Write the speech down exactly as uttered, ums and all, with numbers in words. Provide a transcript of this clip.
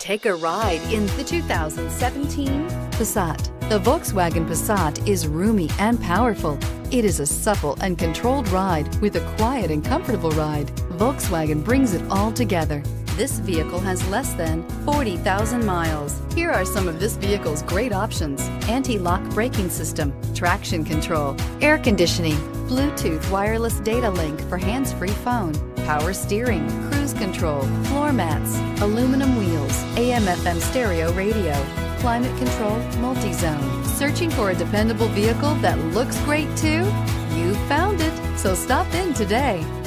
Take a ride in the two thousand seventeen Passat. The Volkswagen Passat is roomy and powerful. It is a supple and controlled ride with a quiet and comfortable ride. Volkswagen brings it all together. This vehicle has less than forty thousand miles. Here are some of this vehicle's great options: anti-lock braking system, traction control, air conditioning, Bluetooth wireless data link for hands-free phone, power steering, cruise control, floor mats, aluminum wheels, A M F M stereo radio, climate control, multi-zone. Searching for a dependable vehicle that looks great too? You found it, so stop in today.